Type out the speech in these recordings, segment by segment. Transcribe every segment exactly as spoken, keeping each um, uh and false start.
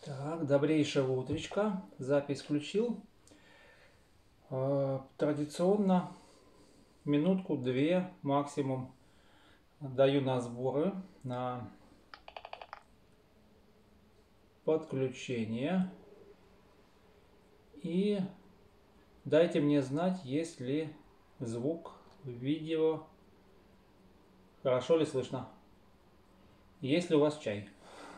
Так, добрейшего утречка. Запись включил. Э, Традиционно минутку-две максимум даю на сборы, на подключение. И дайте мне знать, есть ли звук, видео, хорошо ли слышно. Есть ли у вас чай.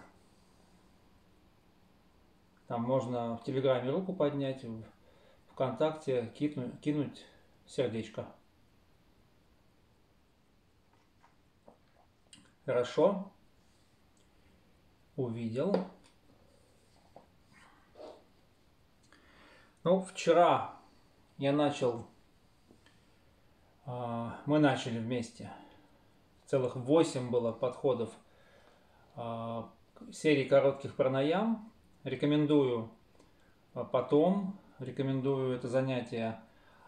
Там можно в Телеграме руку поднять, в ВКонтакте кинуть, кинуть сердечко. Хорошо. Увидел. Ну, вчера я начал, мы начали вместе. Целых восемь было подходов серии коротких пранаям. Рекомендую потом, рекомендую это занятие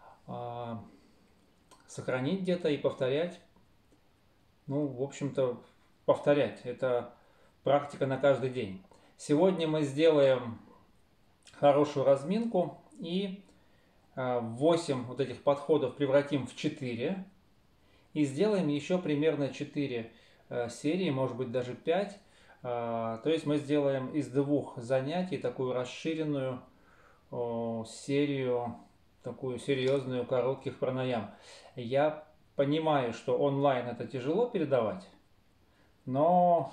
сохранить где-то и повторять. Ну, в общем-то, повторять. Это практика на каждый день. Сегодня мы сделаем хорошую разминку и восемь вот этих подходов превратим в четыре. И сделаем еще примерно четыре серии, может быть даже пять. То есть мы сделаем из двух занятий такую расширенную серию, такую серьезную коротких пранаям. Я понимаю, что онлайн это тяжело передавать, но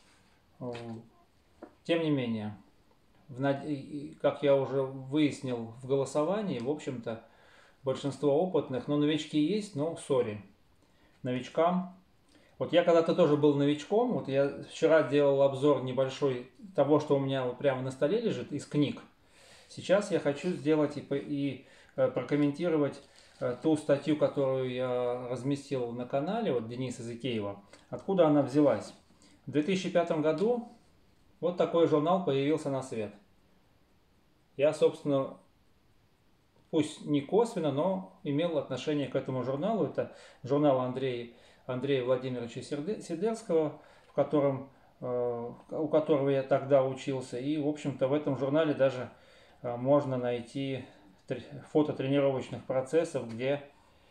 тем не менее, как я уже выяснил в голосовании, в общем-то, большинство опытных, но новички есть, но сори, новичкам. Вот я когда-то тоже был новичком, вот я вчера делал обзор небольшой того, что у меня вот прямо на столе лежит, из книг. Сейчас я хочу сделать и, и прокомментировать ту статью, которую я разместил на канале, вот Дениса Зыкеева, откуда она взялась. В две тысячи пятом году вот такой журнал появился на свет. Я, собственно, пусть не косвенно, но имел отношение к этому журналу. Это журнал Андрея, Андрея Владимировича Сидерского, в котором, у которого я тогда учился. И, в общем-то, в этом журнале даже можно найти фото тренировочных процессов, где,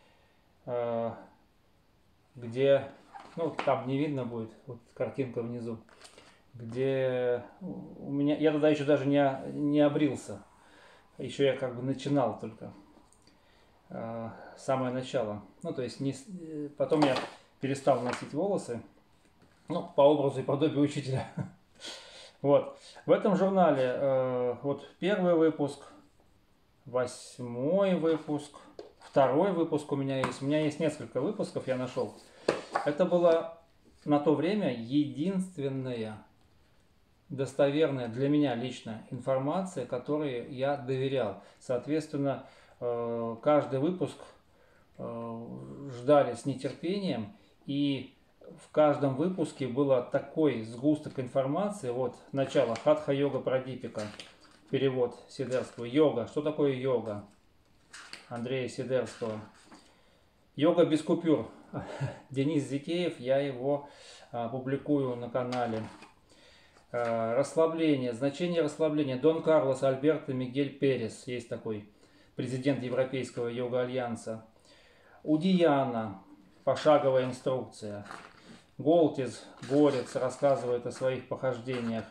где, ну, там не видно будет, вот картинка внизу, где у меня, я тогда еще даже не, не обрился, еще я как бы начинал только, самое начало, ну, то есть не, потом я перестал носить волосы, ну, по образу и подобию учителя. Вот, в этом журнале, э, вот первый выпуск, восьмой выпуск, второй выпуск у меня есть. У меня есть несколько выпусков, я нашел. Это была на то время единственная достоверная для меня лично информация, которой я доверял. Соответственно, э, каждый выпуск э, ждали с нетерпением, и в каждом выпуске было такой сгусток информации. Вот начало Хатха-йога Прадипика, перевод Сидерского. Йога. Что такое йога? Андрея Сидерского. Йога без купюр. Денис Зыкеев, я его а, публикую на канале. А, расслабление. Значение расслабления. Дон Карлос Альберто Мигель Перес. Есть такой президент Европейского йога-альянса. Удияна. Пошаговая инструкция. Голтис, горец, рассказывает о своих похождениях.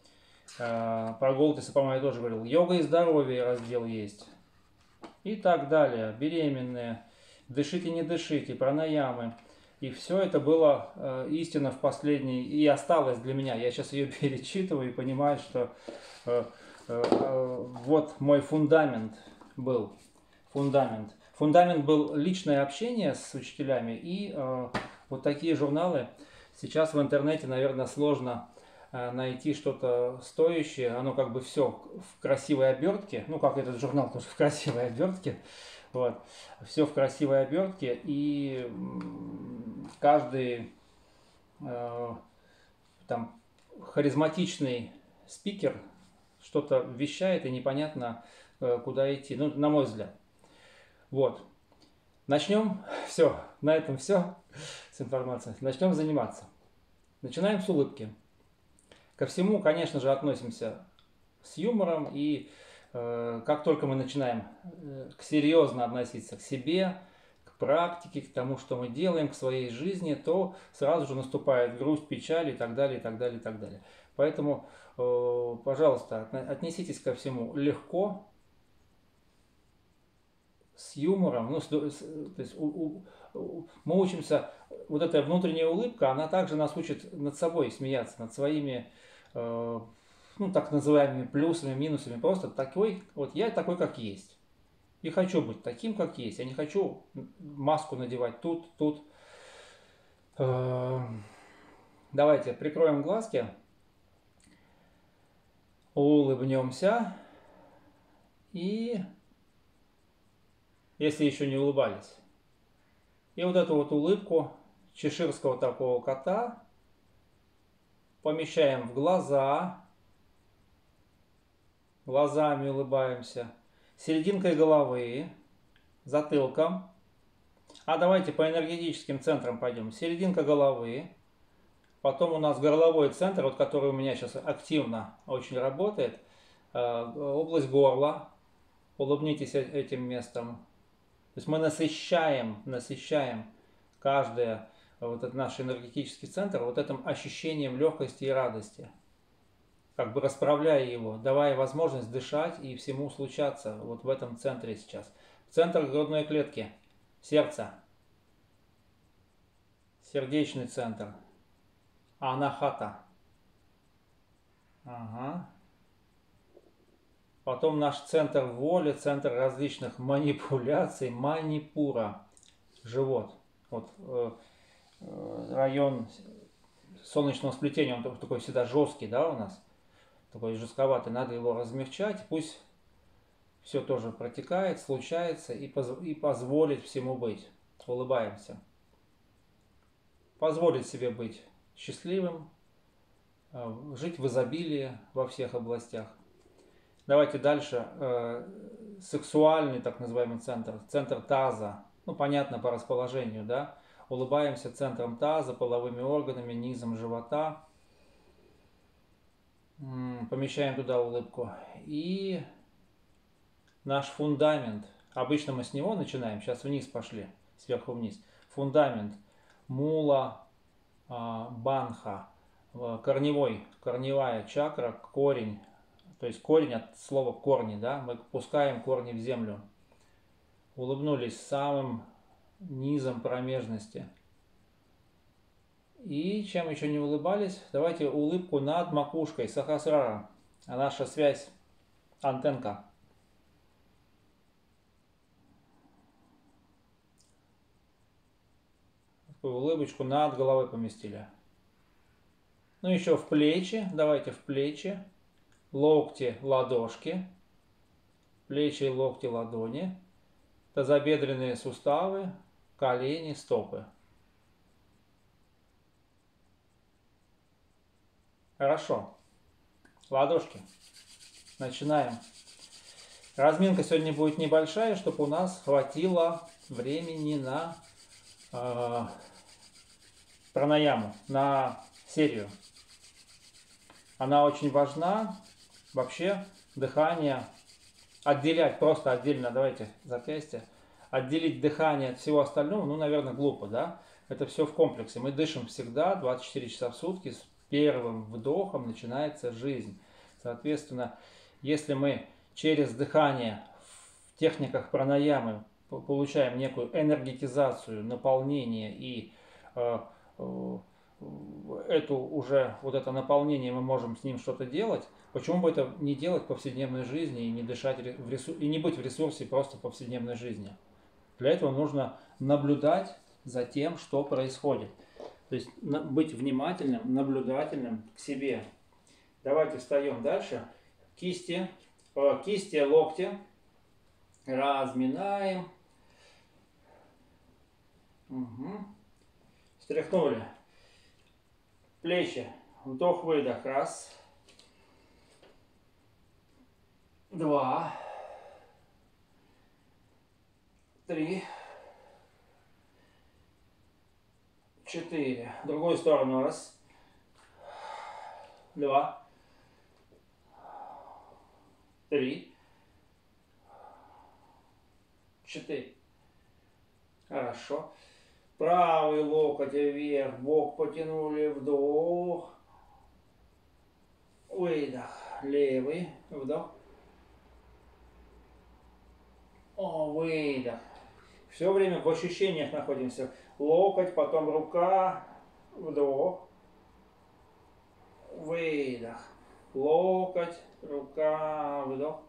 Про Голтиса, по-моему, я тоже говорил. Йога и здоровье раздел есть. И так далее. Беременные. Дышите, не дышите. Пранаямы. И все это было э, истина в последней. И осталось для меня. Я сейчас ее перечитываю и понимаю, что э, э, вот мой фундамент был. Фундамент. Фундамент был личное общение с учителями и э, вот такие журналы. Сейчас в интернете, наверное, сложно э, найти что-то стоящее. Оно как бы все в красивой обертке. Ну, как этот журнал тоже в красивой обертке. Вот. Все в красивой обертке. И каждый э, там харизматичный спикер что-то вещает, и непонятно, э, куда идти. Ну, на мой взгляд. Вот. Начнем. Все. На этом все с информацией. Начнем заниматься. Начинаем с улыбки. Ко всему, конечно же, относимся с юмором. И э, как только мы начинаем э, серьезно относиться к себе, к практике, к тому, что мы делаем, к своей жизни, то сразу же наступает грусть, печаль и так далее, и так далее, и так далее. Поэтому, э, пожалуйста, отнеситесь ко всему легко, с юмором. Ну, с, с, то есть у, у, мы учимся, вот эта внутренняя улыбка, она также нас учит над собой смеяться, над своими, э, ну, так называемыми плюсами, минусами. Просто такой, вот я такой, как есть. И хочу быть таким, как есть. Я не хочу маску надевать тут, тут. Э, давайте прикроем глазки, улыбнемся и, если еще не улыбались, и вот эту вот улыбку чеширского такого кота помещаем в глаза, глазами улыбаемся, серединкой головы, затылком. А давайте по энергетическим центрам пойдем. Серединка головы, потом у нас горловой центр, вот который у меня сейчас активно очень работает, область горла, улыбнитесь этим местом. То есть мы насыщаем, насыщаем каждое, вот этот наш энергетический центр, вот этим ощущением легкости и радости. Как бы расправляя его, давая возможность дышать и всему случаться вот в этом центре сейчас. Центр грудной клетки, сердце, сердечный центр, анахата. Ага. Потом наш центр воли, центр различных манипуляций, манипура, живот. Вот э, э, район солнечного сплетения, он такой всегда жесткий, да, у нас, такой жестковатый. Надо его размягчать, пусть все тоже протекает, случается, и, поз и позволить всему быть. Улыбаемся. Позволить себе быть счастливым, э, жить в изобилии во всех областях. Давайте дальше. Э, сексуальный, так называемый центр, центр таза. Ну, понятно по расположению, да. Улыбаемся центром таза, половыми органами, низом живота. М-м, помещаем туда улыбку. И наш фундамент. Обычно мы с него начинаем, сейчас вниз пошли, сверху вниз. Фундамент. Мула, э, банха, э, корневой, корневая чакра, корень. То есть корень от слова корни, да, мы пускаем корни в землю. Улыбнулись самым низом промежности. И чем еще не улыбались, давайте улыбку над макушкой, сахасрара, а наша связь, антенка. Такую улыбочку над головой поместили. Ну еще в плечи, давайте в плечи. Локти, ладошки, плечи, локти, ладони, тазобедренные суставы, колени, стопы. Хорошо. Ладошки. Начинаем. Разминка сегодня будет небольшая, чтобы у нас хватило времени на э, пранаяму, на серию. Она очень важна. Вообще дыхание отделять, просто отдельно, давайте запястье, отделить дыхание от всего остального, ну, наверное, глупо, да? Это все в комплексе. Мы дышим всегда, двадцать четыре часа в сутки, с первым вдохом начинается жизнь. Соответственно, если мы через дыхание в техниках пранаямы получаем некую энергетизацию, наполнение и э, э, эту уже, вот это наполнение, мы можем с ним что-то делать, почему бы это не делать в повседневной жизни и не дышать в ресурсе, и не быть в ресурсе просто в повседневной жизни? Для этого нужно наблюдать за тем, что происходит. То есть быть внимательным, наблюдательным к себе. Давайте встаем дальше. Кисти, кисти, локти разминаем. Угу. Встряхнули. Плечи. Вдох-выдох. Раз. Два. Три. Четыре. В другую сторону. Раз. Два. три, четыре. Хорошо. Правый локоть вверх, бок потянули, вдох, выдох. Левый, вдох, о, выдох. Все время в ощущениях находимся. Локоть, потом рука, вдох, выдох. Локоть, рука, вдох,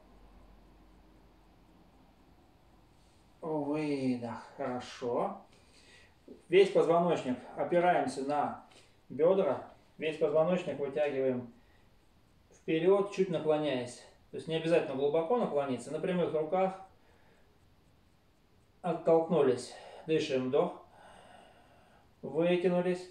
выдох. Хорошо. Весь позвоночник опираемся на бедра. Весь позвоночник вытягиваем вперед, чуть наклоняясь. То есть не обязательно глубоко наклониться. На прямых руках оттолкнулись. Дышим, вдох. Вытянулись.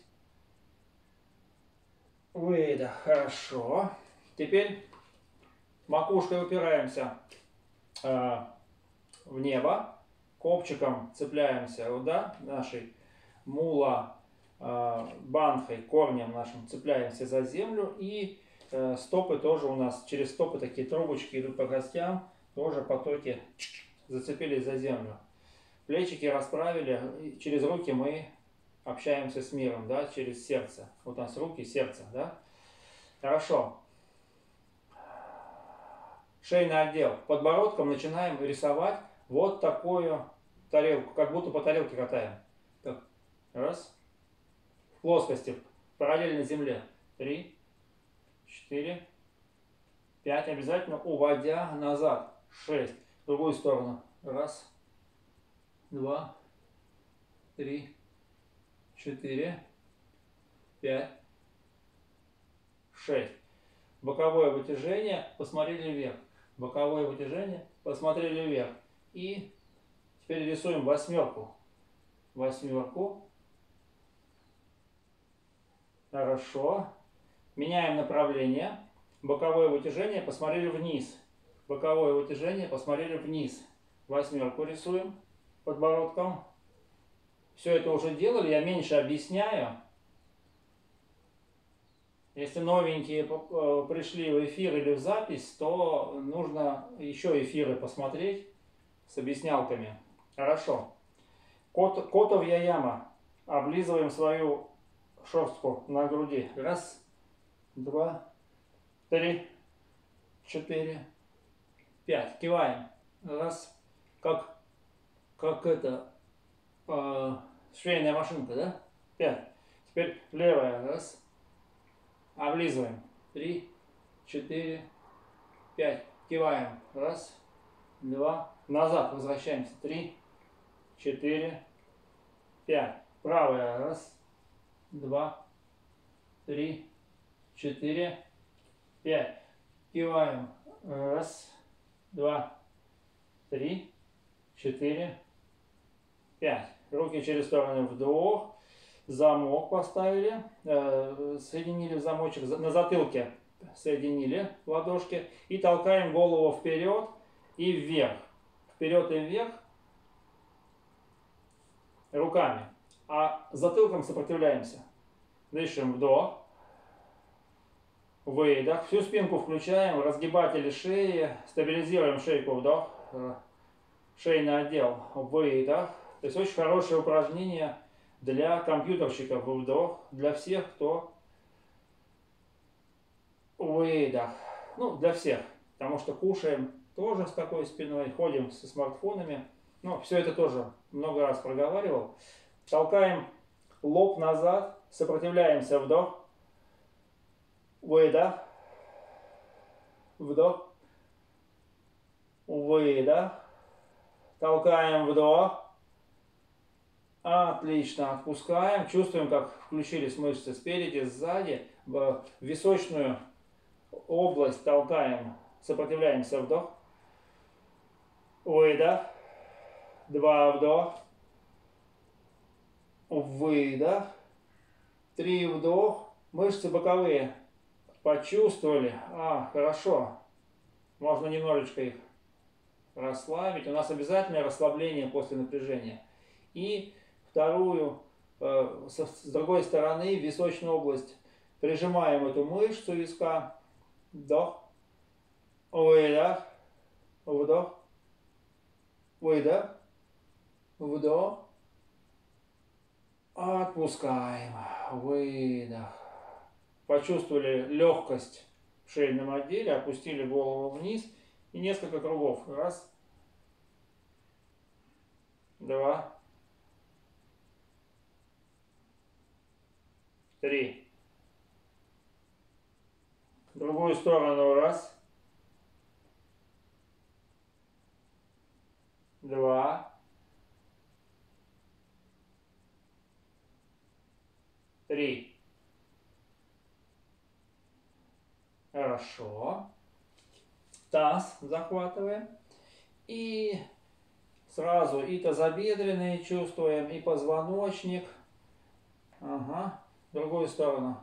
Выдох. Хорошо. Теперь макушкой упираемся э, в небо. Копчиком цепляемся да, нашей мула э, банхой, корнем нашим цепляемся за землю. И э, стопы тоже у нас, через стопы такие трубочки идут по костям. Тоже потоки зацепились за землю. Плечики расправили. Через руки мы общаемся с миром, да, через сердце. Вот у нас руки, сердце, да. Хорошо. Шейный отдел. Подбородком начинаем рисовать вот такую тарелку, как будто по тарелке катаем. Так. Раз. В плоскости, параллельно земле. Три, четыре, пять. Обязательно уводя назад. Шесть. В другую сторону. Раз, два, три, четыре, пять, шесть. Боковое вытяжение, посмотрели вверх. Боковое вытяжение, посмотрели вверх. И теперь рисуем восьмерку. Восьмерку. Хорошо. Меняем направление. Боковое вытяжение, посмотрели вниз. Боковое вытяжение, посмотрели вниз. Восьмерку рисуем подбородком. Все это уже делали, я меньше объясняю. Если новенькие пришли в эфир или в запись, то нужно еще эфиры посмотреть с объяснялками. Хорошо. Кот, котовья яма. Облизываем свою шерстку на груди. Раз, два, три, четыре, пять. Киваем. Раз. Как, как это, э, швейная машинка, да? Пять. Теперь левая. Раз. Облизываем. Три, четыре, пять. Киваем. Раз, два. Назад возвращаемся. Три, четыре, пять. Правая. Раз, два, три, четыре, пять. Киваем. Раз, два, три, четыре, пять. Руки через стороны. Вдох. Замок поставили, э, соединили в замочек, на затылке соединили ладошки и толкаем голову вперед и вверх. Вперед и вверх руками, а затылком сопротивляемся. Дышим, вдох, выдох, всю спинку включаем, разгибатели шеи, стабилизируем шейку, вдох, шейный отдел, выдох. То есть очень хорошее упражнение для компьютерщиков, вдох, для всех, кто выдох. Ну, для всех, потому что кушаем тоже с такой спиной, ходим со смартфонами. Ну, все это тоже много раз проговаривал. Толкаем лоб назад, сопротивляемся, вдох, выдох, вдох, выдох, толкаем, вдох. Отлично, отпускаем. Чувствуем, как включились мышцы спереди, сзади. В височную область толкаем. Сопротивляемся. Вдох. Выдох. Два вдох. Выдох. Три вдох. Мышцы боковые почувствовали. А, хорошо. Можно немножечко их расслабить. У нас обязательное расслабление после напряжения. И вторую, э, с, с другой стороны, в височную область. Прижимаем эту мышцу виска. Вдох. Выдох. вдох, выдох, вдох, отпускаем, выдох. Почувствовали легкость в шейном отделе, опустили голову вниз и несколько кругов. Раз, два, три. В другую сторону. Раз, два, три. Хорошо. Таз захватываем. И сразу и тазобедренные чувствуем, и позвоночник. Ага. В другую сторону.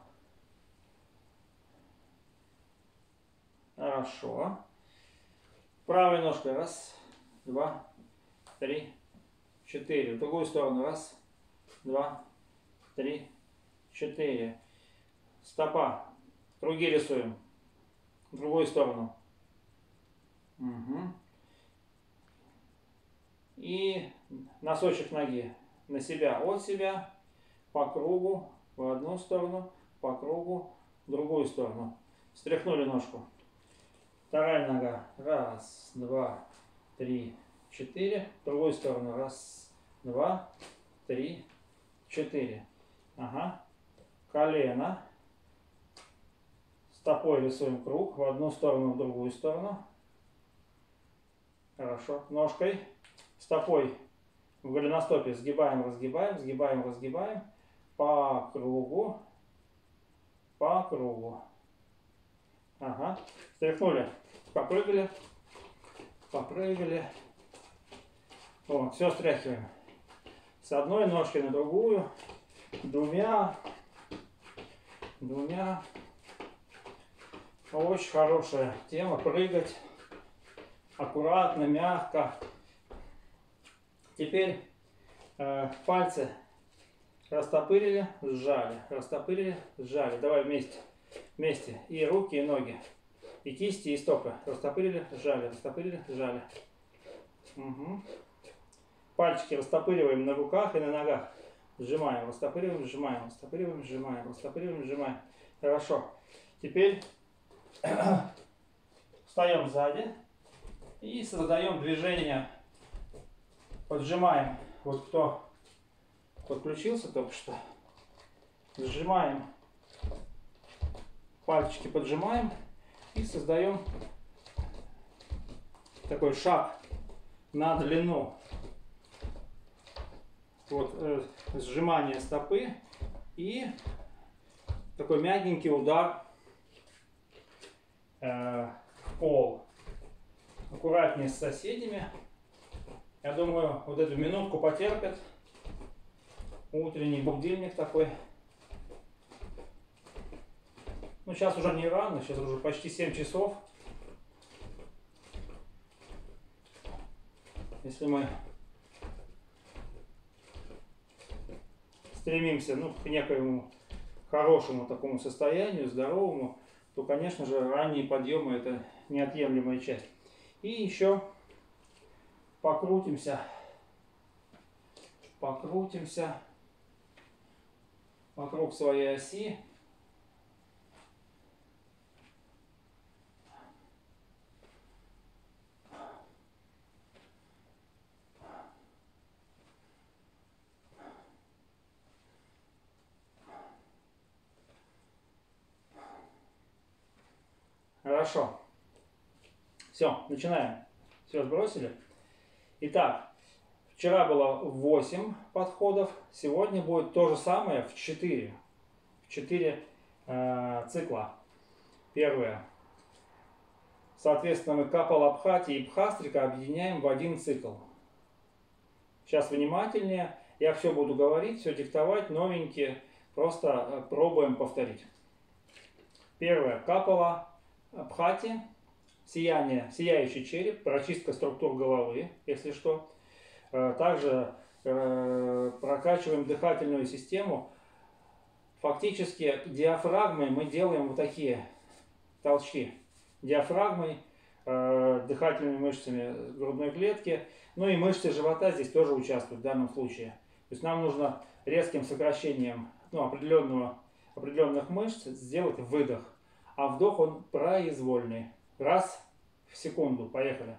Хорошо. Правой ножкой. Раз, два, три, четыре. В другую сторону. Раз, два, три, четыре. Стопа. Круги рисуем. В другую сторону. Угу. И носочек ноги на себя, от себя, по кругу, в одну сторону, по кругу, в другую сторону. Встряхнули ножку. Вторая нога. Раз, два, три, четыре. В другую сторону. Раз, два, три, четыре. Ага. Колено. Стопой рисуем круг. В одну сторону, в другую сторону. Хорошо. Ножкой. Стопой в голеностопе сгибаем, разгибаем, сгибаем, разгибаем. По кругу. По кругу. Ага. Стряхнули. Попрыгали. Попрыгали. О, все стряхиваем. С одной ножки на другую. Двумя. Двумя. Очень хорошая тема. Прыгать. Аккуратно, мягко. Теперь э, пальцы растопырили, сжали. Растопырили, сжали. Давай вместе. Вместе. И руки, и ноги. И кисти, и стопы. Растопырили, сжали. Растопырили, сжали. Угу. Пальчики растопыриваем на руках и на ногах. Сжимаем, растопыриваем, сжимаем, растопыриваем, сжимаем, растопыриваем, сжимаем. Хорошо. Теперь встаем сзади и создаем движение. Поджимаем. Вот кто подключился только что. Сжимаем. Пальчики поджимаем и создаем такой шаг на длину. Вот э, сжимание стопы и такой мягенький удар э, в пол. Аккуратнее с соседями. Я думаю, вот эту минутку потерпят. Утренний будильник такой. Ну, сейчас уже не рано, сейчас уже почти семь часов. Если мы стремимся, ну, к некоему хорошему такому состоянию, здоровому, то, конечно же, ранние подъемы — это неотъемлемая часть. И еще покрутимся, покрутимся вокруг своей оси. Хорошо. Все, начинаем. Все сбросили. Итак, вчера было восемь подходов, сегодня будет то же самое в четыре. В четыре э, цикла. Первое. Соответственно, мы Капалабхати и Бхастрика объединяем в один цикл. Сейчас внимательнее. Я все буду говорить, все диктовать, новенькие. Просто пробуем повторить. Первое. Капалабхати. Сияние, сияющий череп, прочистка структур головы, если что. Также э, прокачиваем дыхательную систему. Фактически диафрагмой мы делаем вот такие толчки. Диафрагмой э, дыхательными мышцами грудной клетки. Ну и мышцы живота здесь тоже участвуют в данном случае. То есть нам нужно резким сокращением ну, определенного, определенных мышц сделать выдох. А вдох он произвольный. Раз в секунду. Поехали.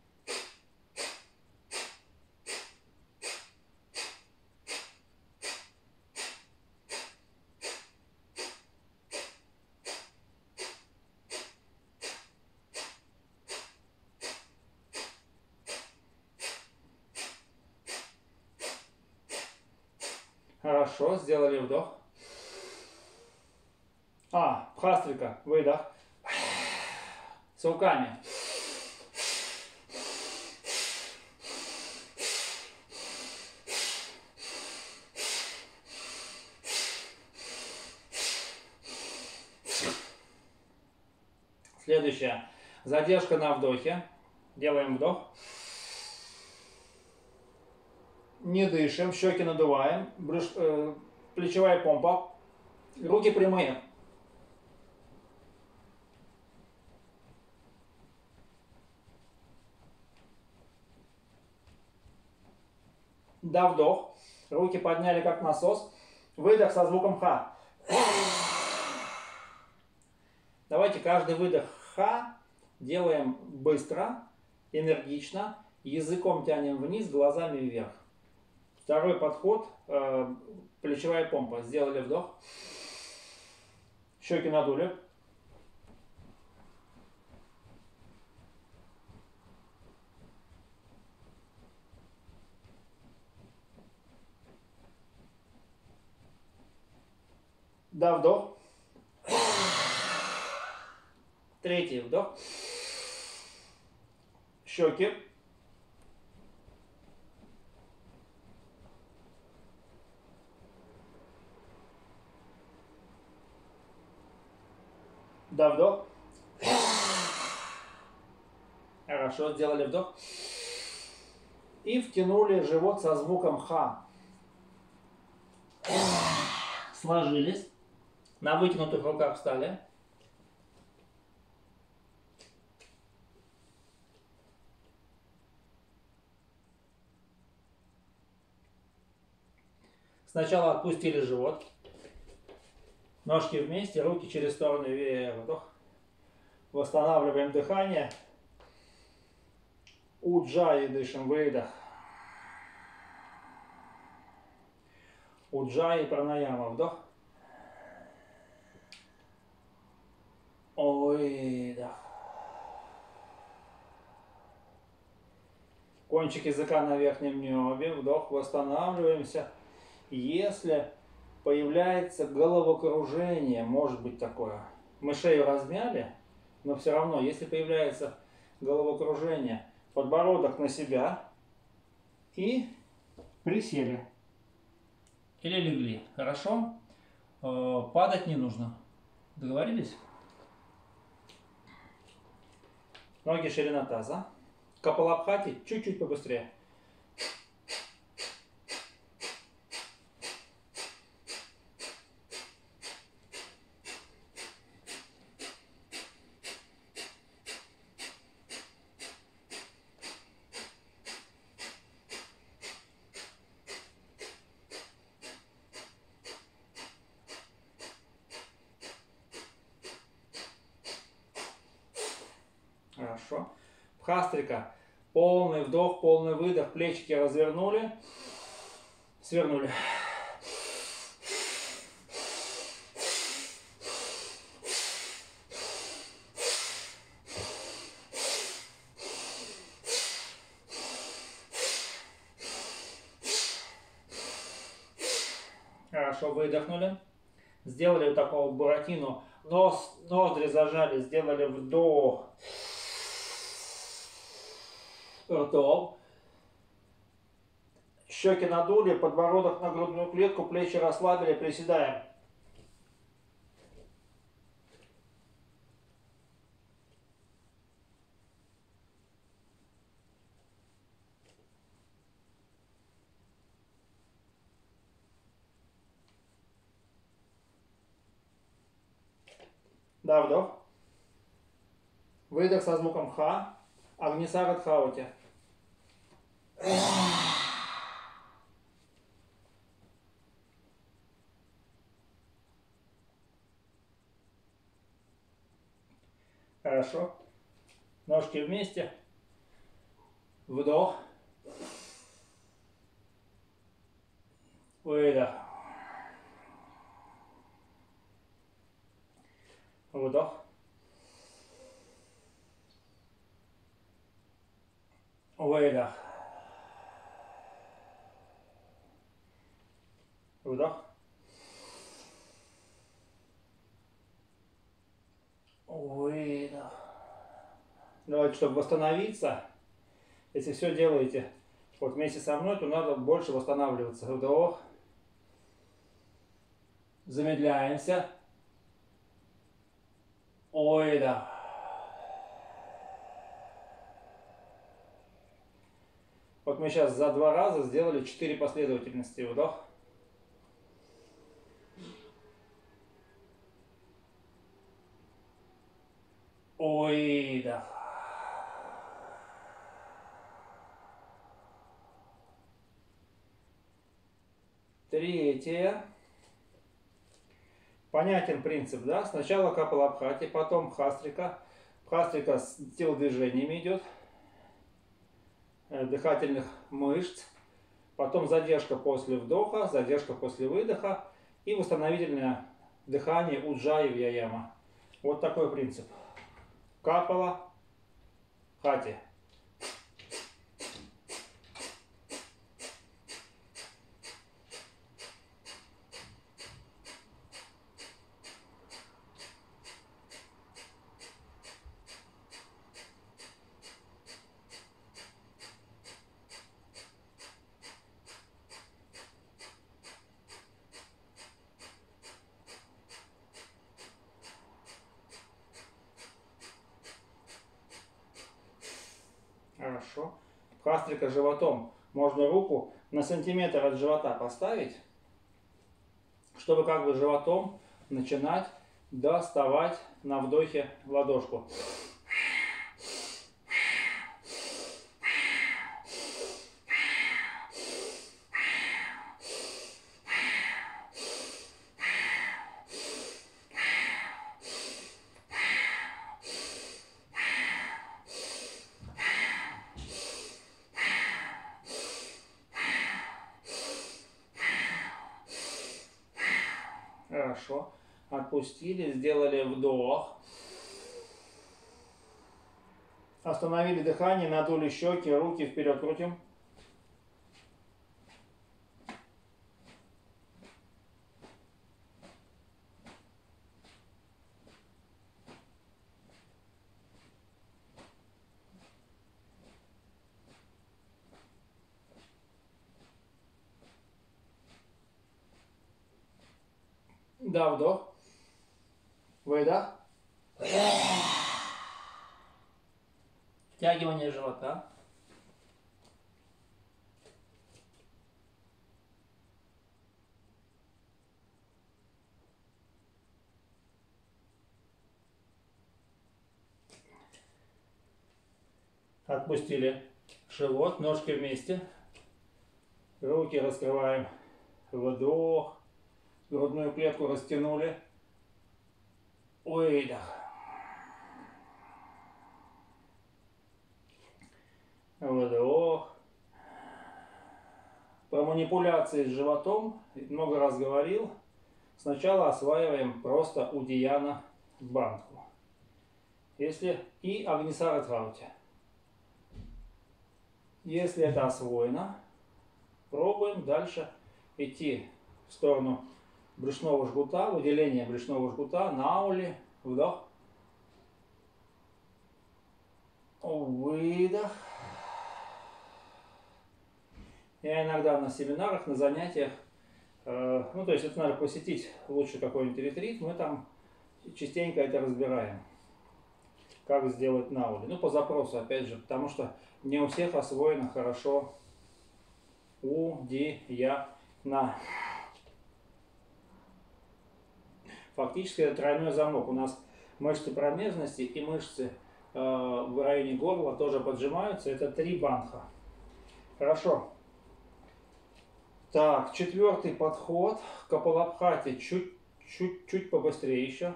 Хорошо, сделали вдох. А, бхастрика, выдох. С руками. Следующее. Задержка на вдохе. Делаем вдох. Не дышим, щеки надуваем. Брюш, э, плечевая помпа. Руки прямые. Да, вдох. Руки подняли как насос. Выдох со звуком ха. Давайте каждый выдох ха делаем быстро, энергично. Языком тянем вниз, глазами вверх. Второй подход. Э, плечевая помпа. Сделали вдох. Щеки надули. Да, вдох. Третий вдох. Щеки. Да, вдох. Хорошо, сделали вдох. И втянули живот со звуком ха. Сложились. На вытянутых руках встали. Сначала отпустили живот. Ножки вместе, руки через стороны вверх. Вдох. Восстанавливаем дыхание. Уджаи дышим. Выдох. Уджаи пранаяма. Вдох. Выдох. Кончик языка на верхнем небе. Вдох. Восстанавливаемся. Если появляется головокружение, может быть такое. Мы шею размяли, но все равно, если появляется головокружение, подбородок на себя и присели. Или легли. Хорошо? Падать не нужно. Договорились? Ноги ширина таза. Капалабхати чуть-чуть побыстрее. Хорошо. Бхастрика. Полный вдох, полный выдох. Плечики развернули. Свернули. Хорошо, выдохнули. Сделали вот такого буратино. Нос, ноздри зажали. Сделали вдох. Ртом. Щеки надули, подбородок на грудную клетку, плечи расслабили, приседаем. Да, вдох. Выдох со звуком Х. Агнисарат Хаути. Хорошо. Ножки вместе. Вдох. Выдох. Вдох. Выдох. Вдох. Выдох. Давайте, чтобы восстановиться, если все делаете вот вместе со мной, то надо больше восстанавливаться. Вдох. Замедляемся. Выдох. Вот мы сейчас за два раза сделали четыре последовательности. Вдох. Выдох. Третье. Понятен принцип, да? Сначала капалабхати, потом бхастрика. Бхастрика с телодвижениями идет, дыхательных мышц. Потом задержка после вдоха, задержка после выдоха и восстановительное дыхание уджаи вьяяма. Вот такой принцип. Капала, хати. Хорошо. Бхастрика животом. Можно руку на сантиметр от живота поставить, чтобы как бы животом начинать доставать на вдохе ладошку. Хорошо. Отпустили, сделали вдох. Остановили дыхание, надули щеки, руки вперед крутим. Да, вдох. Выдох. Втягивание живота. Отпустили живот, ножки вместе. Руки раскрываем. Вдох. Грудную клетку растянули. Выдох. Вдох. Про манипуляции с животом много раз говорил. Сначала осваиваем просто удияна бандху. Если и агнисаратхаути. Если это освоено, пробуем дальше идти в сторону брюшного жгута, выделение брюшного жгута, наули, вдох, выдох. Я иногда на семинарах, на занятиях, э, ну то есть это надо посетить лучше какой-нибудь ретрит, мы там частенько это разбираем, как сделать наули. Ну по запросу опять же, потому что не у всех освоено хорошо удияна. Фактически это тройной замок. У нас мышцы промежности и мышцы э, в районе горла тоже поджимаются. Это три банха. Хорошо. Так, четвертый подход. Капалабхати чуть-чуть побыстрее еще.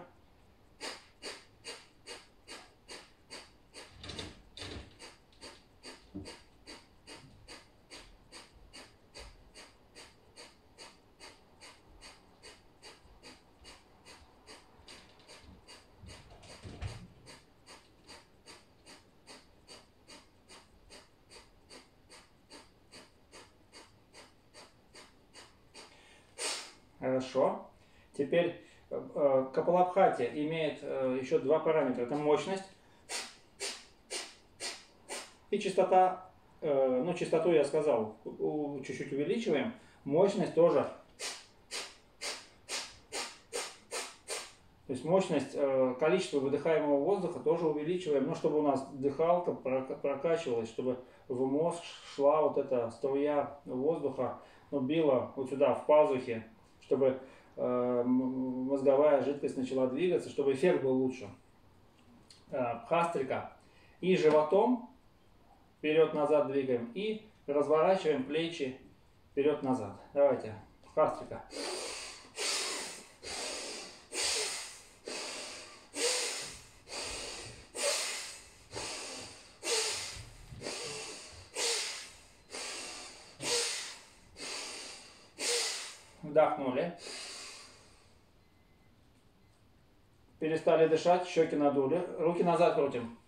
Хорошо. Теперь э, Капалабхати имеет э, еще два параметра. Это мощность и частота. Э, ну, частоту я сказал, чуть-чуть увеличиваем. Мощность тоже. То есть мощность, э, количество выдыхаемого воздуха тоже увеличиваем, ну, чтобы у нас дыхалка прокачивалась, чтобы в мозг шла вот эта струя воздуха, ну, била вот сюда, в пазухи, чтобы э, мозговая жидкость начала двигаться, чтобы эффект был лучше. Э, Бхастрика. И животом вперед-назад двигаем, и разворачиваем плечи вперед-назад. Давайте. Бхастрика. Вдохнули. Перестали дышать, щеки надули. Руки назад крутим.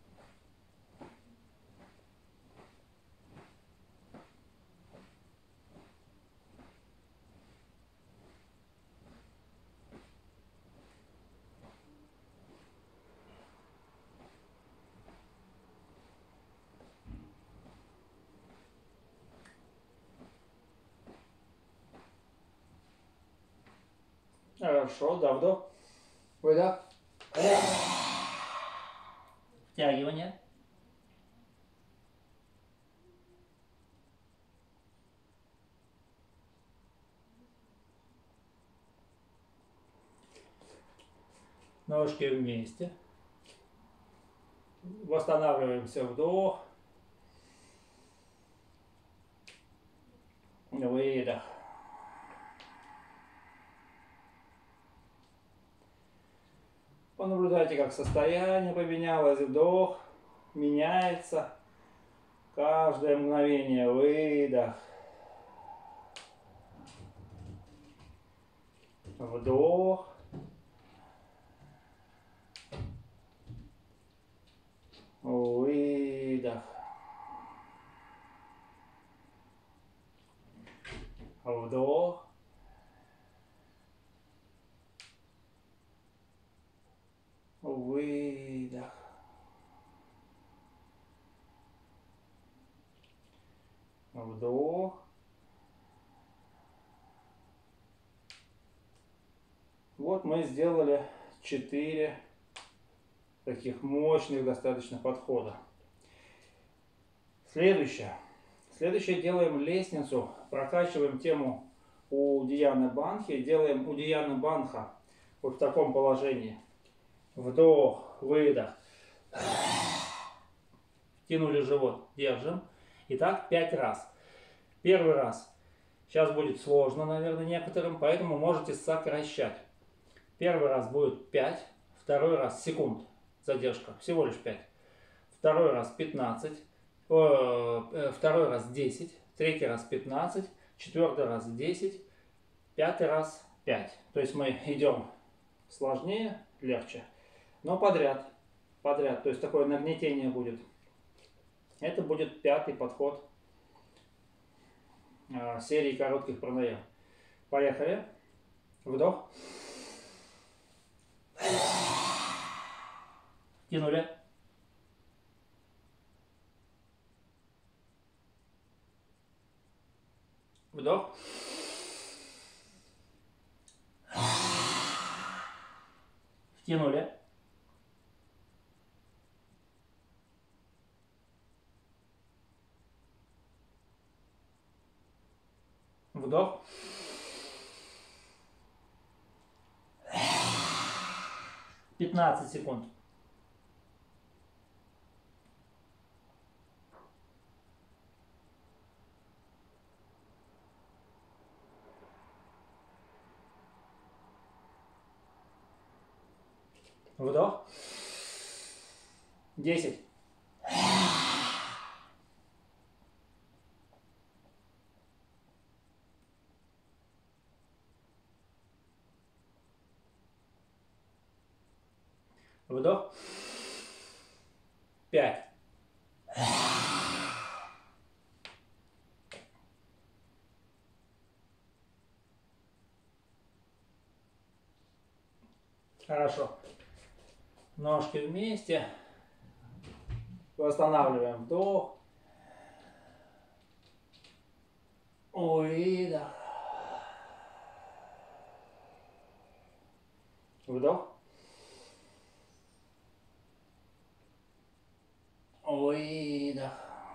Хорошо, да, вдох. Выдох. Втягивание. Ножки вместе. Восстанавливаемся. Вдох. Выдох. Понаблюдайте, как состояние поменялось. Вдох. Меняется. Каждое мгновение. Выдох. Вдох. Выдох. Вдох. Выдох. Вдох. Вот мы сделали четыре таких мощных достаточно подхода. Следующее. Следующее делаем лестницу, прокачиваем тему Удияна Банхи, делаем Удияна Банха вот в таком положении. Вдох, выдох. Втянули живот, держим. Итак, пять раз. Первый раз. Сейчас будет сложно, наверное, некоторым, поэтому можете сокращать. Первый раз будет пять, второй раз секунд, задержка, всего лишь пять. Второй раз пятнадцать, э, второй раз десять, третий раз пятнадцать, четвертый раз десять, пятый раз пять. То есть мы идем сложнее, легче, но подряд, подряд, то есть такое нагнетение будет. Это будет пятый подход э, серии коротких пранаям. Поехали. Вдох. Тянули. Вдох. Втянули. Вдох. пятнадцать секунд. Вдох. Десять. Вдох. Пять. Хорошо. Ножки вместе. Восстанавливаем вдох. Выдох. Вдох. Выдох.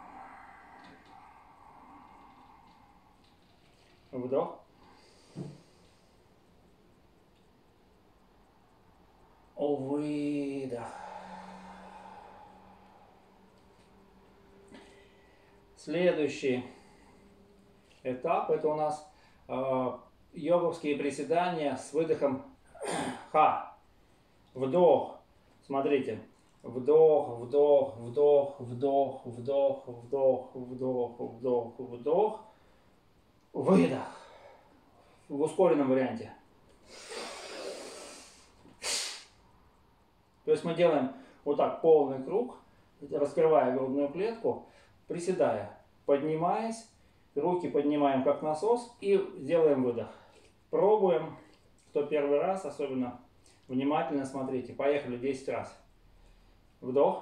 Вдох. Выдох. Следующий этап — это у нас э, йоговские приседания с выдохом ха. Вдох. Смотрите. Вдох, вдох, вдох, вдох, вдох, вдох, вдох, вдох, вдох. Выдох. В ускоренном варианте. То есть мы делаем вот так полный круг, раскрывая грудную клетку, приседая, поднимаясь, руки поднимаем как насос и делаем выдох. Пробуем, кто первый раз, особенно внимательно смотрите. Поехали десять раз. Вдох.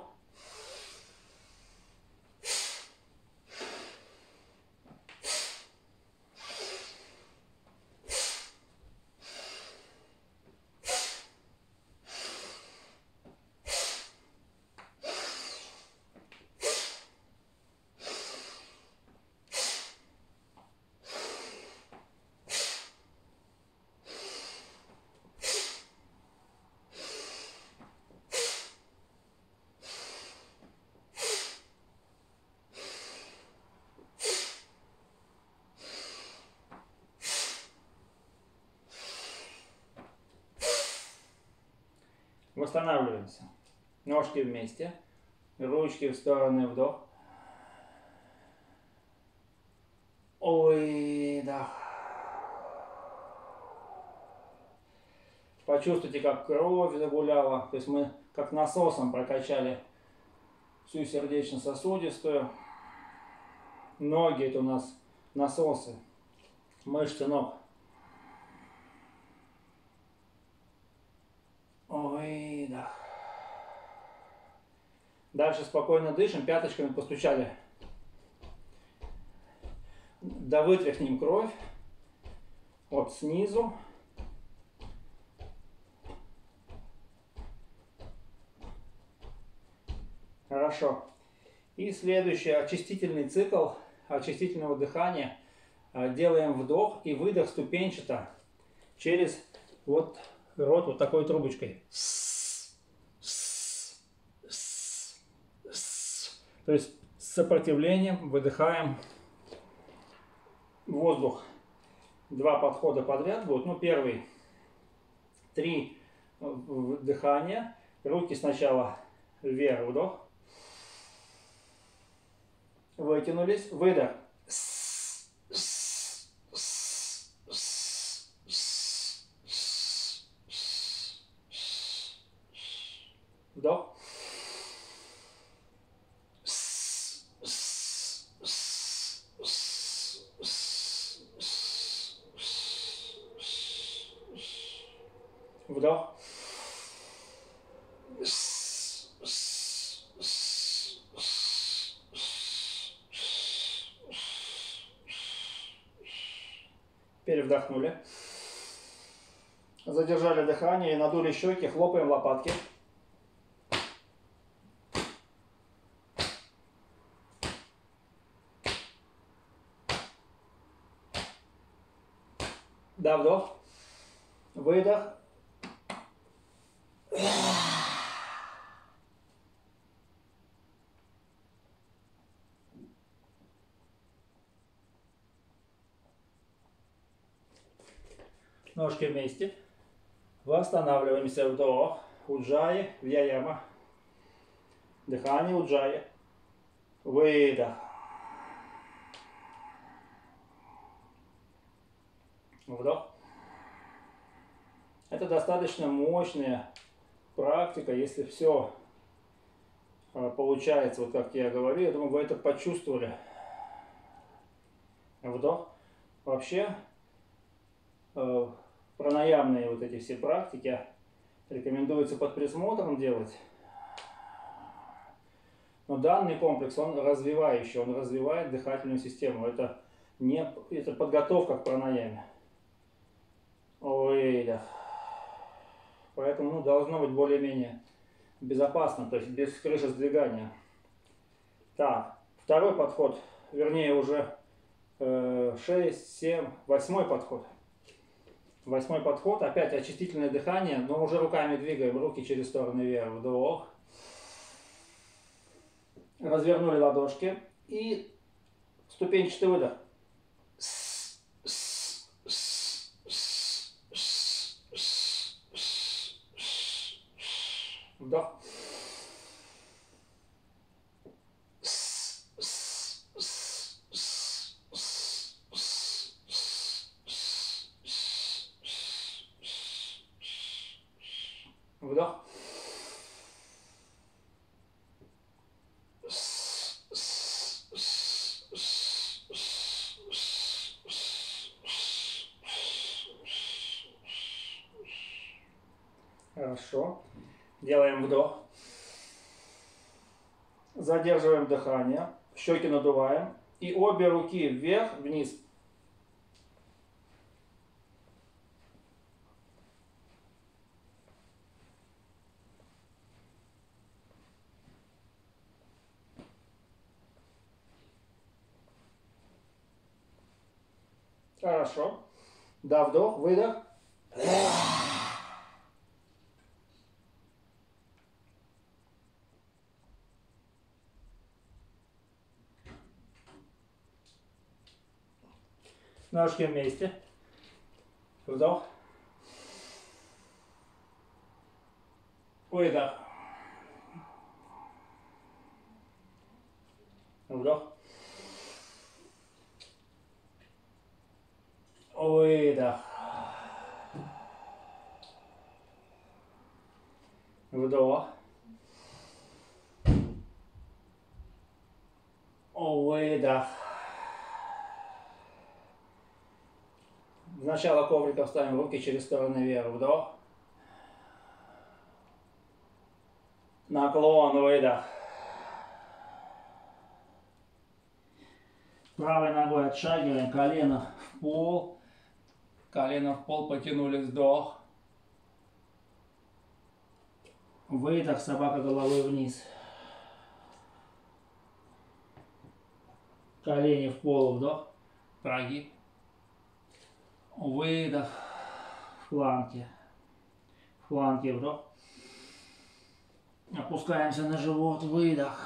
Восстанавливаемся. Ножки вместе. Ручки в стороны. Вдох. Выдох. Почувствуйте, как кровь загуляла. То есть мы как насосом прокачали всю сердечно-сосудистую. Ноги — это у нас насосы. Мышцы ног. Выдох. Дальше спокойно дышим, пяточками постучали. Да вытряхнем кровь. Вот снизу. Хорошо. И следующий очистительный цикл очистительного дыхания. Делаем вдох и выдох ступенчато через вот рот вот такой трубочкой. То есть с сопротивлением выдыхаем воздух. Два подхода подряд будут. Ну, первый. Три дыхания. Руки сначала вверх. Вдох. Вытянулись. Выдох. Вдох. Вдох. Перевдохнули. Задержали дыхание и надули щеки, хлопаем лопатки. Да, вдох. Выдох. Ножки вместе. Восстанавливаемся. Вдох. Уджаи, вьяяма. Дыхание уджаи. Выдох. Вдох. Это достаточно мощная практика, если все получается, вот как я говорю, я думаю, вы это почувствовали. Вдох. Вообще, э, пранаямные вот эти все практики рекомендуется под присмотром делать. Но данный комплекс, он развивающий, он развивает дыхательную систему. Это, не, это подготовка к пранаяме. Выдох. Поэтому ну, должно быть более-менее безопасно, то есть без крыши сдвигания. Так, второй подход, вернее уже шесть, семь, восьмой подход. Восьмой подход, опять очистительное дыхание, но уже руками двигаем, руки через стороны вверх, вдох. Развернули ладошки и ступенчатый выдох. Вдох. Вдох. Хорошо. Делаем вдох. Задерживаем дыхание. Щеки надуваем. И обе руки вверх, вниз. Хорошо. Да, вдох, выдох. Ножки вместе. Вдох. Выдох. Вдох. Выдох. Вдох. Выдох. Сначала коврика ставим руки через стороны вверх. Вдох. Наклон, выдох. Правой ногой отшагиваем, колено в пол. Колено в пол, потянули, вдох. Выдох, собака головой вниз. Колени в пол, вдох. Прогиб. Выдох. Фланки. Фланки, вдох. Опускаемся на живот, выдох.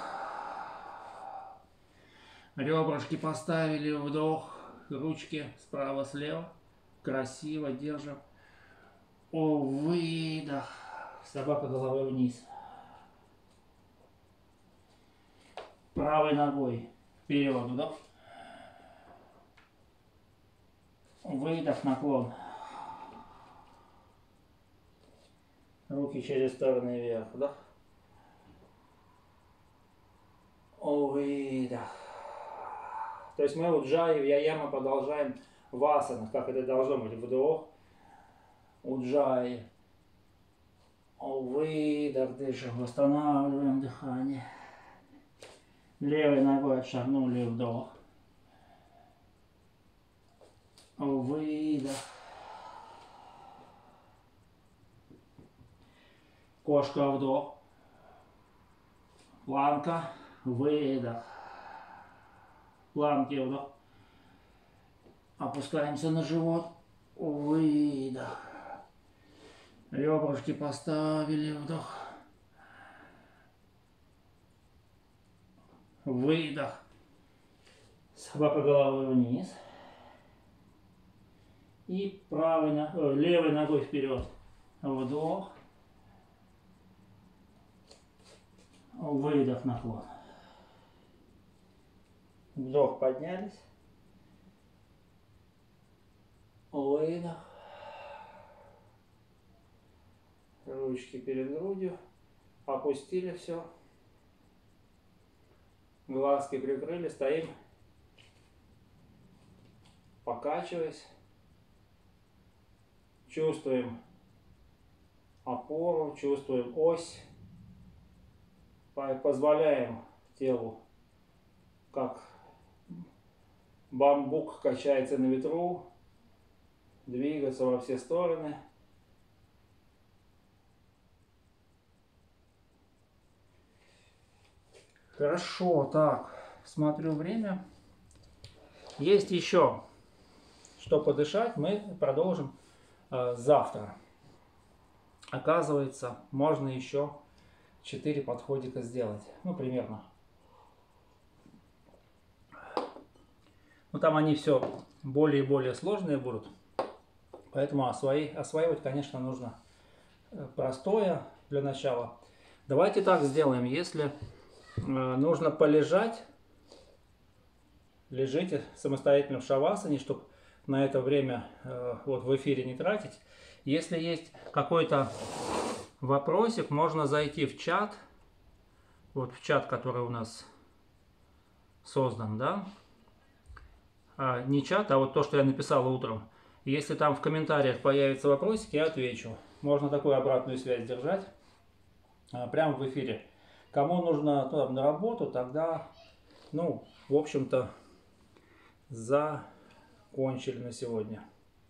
Ребрышки поставили, вдох. Ручки справа-слева. Красиво держим. О, выдох. Собака головой вниз. Правой ногой вперед, вдох. Выдох, наклон. Руки через стороны вверх, вдох. Выдох. То есть мы уджаи, вьяяма продолжаем в асанах, как это должно быть. Вдох. Уджаи. Выдох, дышим, восстанавливаем дыхание. Левой ногой отшагнули, вдох. Выдох. Кошка, вдох. Планка, выдох. Планки, вдох. Опускаемся на живот. Выдох. Ребрышки поставили, вдох. Выдох. Собака головой вниз. И правой, левой ногой вперед. Вдох. Выдох, наклон. Вдох, поднялись. Выдох. Ручки перед грудью. Опустили все. Глазки прикрыли, стоим. Покачиваясь. Чувствуем опору, чувствуем ось. Позволяем телу, как бамбук качается на ветру, двигаться во все стороны. Хорошо, так, смотрю время. Есть еще что подышать, мы продолжим э, завтра. Оказывается, можно еще четыре подходика сделать, ну примерно. Ну там они все более и более сложные будут, поэтому освои, осваивать, конечно, нужно простое для начала. Давайте так сделаем, если э, нужно полежать, лежите самостоятельно в шавасане, чтобы на это время э, вот в эфире не тратить. Если есть какой-то вопросик, можно зайти в чат, вот в чат, который у нас создан, да, а, не чат, а вот то, что я написал утром. Если там в комментариях появится вопросик, я отвечу. Можно такую обратную связь держать а, прямо в эфире. Кому нужно ну, на работу, тогда, ну, в общем-то, закончили на сегодня.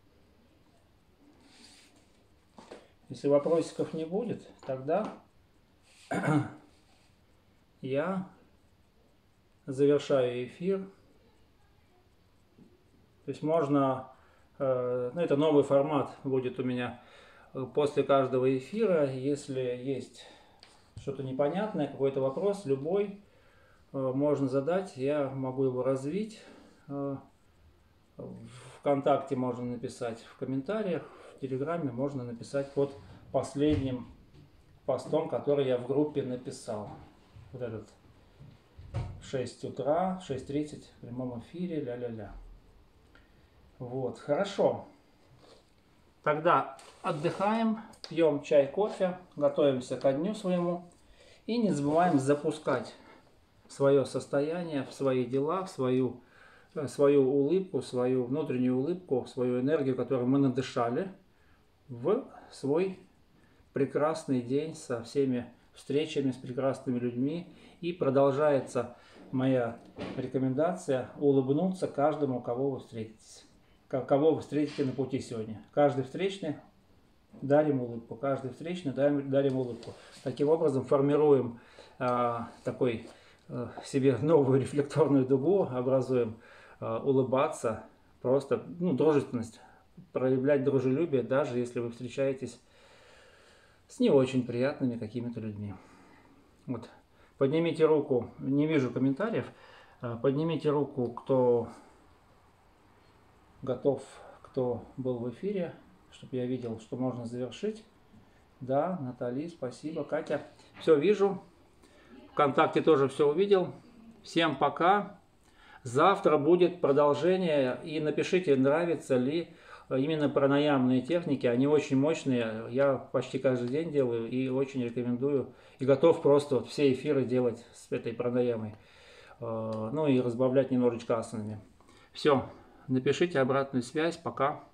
Если вопросиков не будет, тогда я завершаю эфир. То есть можно, э, ну это новый формат будет у меня после каждого эфира. Если есть что-то непонятное, какой-то вопрос, любой, э, можно задать, я могу его развить. Э, ВКонтакте можно написать в комментариях. В Телеграме можно написать под последним постом, который я в группе написал. Вот этот. В шесть утра, в шесть тридцать в прямом эфире, ля-ля-ля. Вот, хорошо. Тогда отдыхаем, пьем чай, кофе, готовимся ко дню своему. И не забываем запускать свое состояние, в свои дела, в свою, свою улыбку, свою внутреннюю улыбку, свою энергию, которую мы надышали, в свой прекрасный день со всеми встречами с прекрасными людьми. И продолжается моя рекомендация улыбнуться каждому, кого вы встретитесь. Кого вы встретите на пути сегодня. Каждый встречный дарим улыбку. Каждый встречный дарим, дарим улыбку. Таким образом формируем а, такой а, себе новую рефлекторную дугу, образуем а, улыбаться, просто ну, дружественность, проявлять дружелюбие, даже если вы встречаетесь с не очень приятными какими-то людьми. Вот. Поднимите руку, не вижу комментариев, поднимите руку, кто готов, кто был в эфире, чтобы я видел, что можно завершить. Да, Натали, спасибо. Катя, все вижу. ВКонтакте тоже все увидел. Всем пока. Завтра будет продолжение. И напишите, нравится ли именно пранаямные техники. Они очень мощные. Я почти каждый день делаю и очень рекомендую. И готов просто вот все эфиры делать с этой пранаямой. Ну и разбавлять немножечко асанами. Все. Напишите обратную связь. Пока.